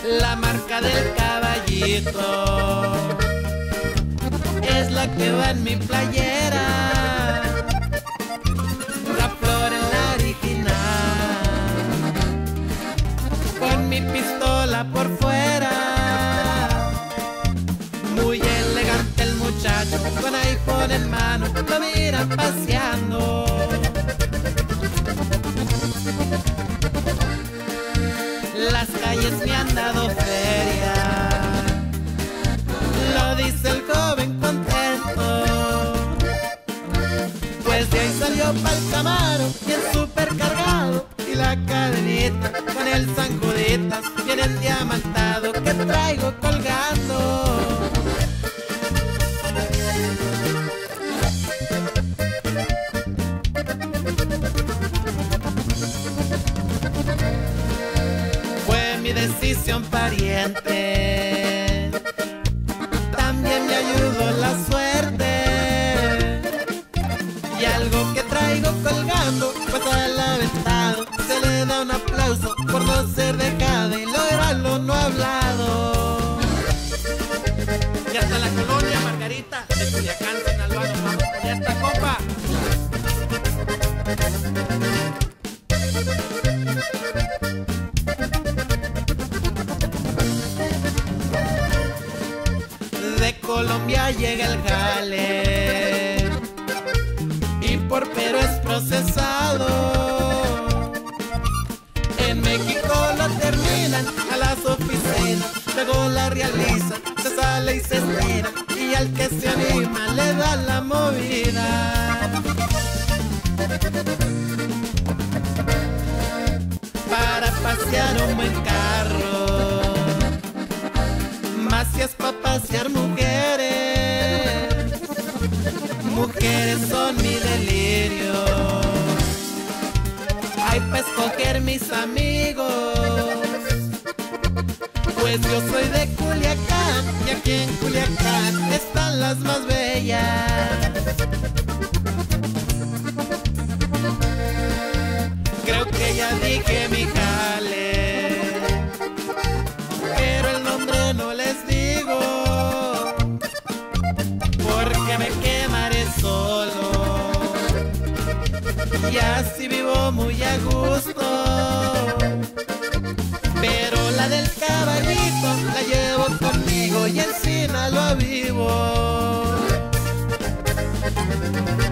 La marca del caballito es la que va en mi playera, la flor en la original, con mi pistola por fuera. Muy elegante el muchacho, con iPhone en mano, lo mira paseando. Las calles me han dado feria, lo dice el joven contento, pues de ahí salió pa'l Camaro, bien supercargado, y la cadenita con el San Juditas, bien endiamantado, que traigo colgando. Decisión pariente, también me ayudó la suerte, y algo que traigo colgando pues al aventado se le da un aplauso por no ser dejado y lograrlo no hablado. Y hasta la colonia Margarita de Culiacán, Sinaloa, nos vamos con esta copa. De Colombia llega el jale y por pero es procesado. En México lo terminan a las oficinas, luego la realizan, se sale y se estira, y al que se anima le da la movida. Para pasear un buen carro, más si es pa' pasear mujeres, mujeres son mi delirio. Hay pa' escoger mis amigos, pues yo soy de Culiacán, y aquí en Culiacán están las más bellas. Creo que ya dije mi jale, pero el nombre no les digo, porque me quemaré solo, y así vivo muy a gusto. Pero la del caballito la llevo conmigo y en Sinaloa vivo.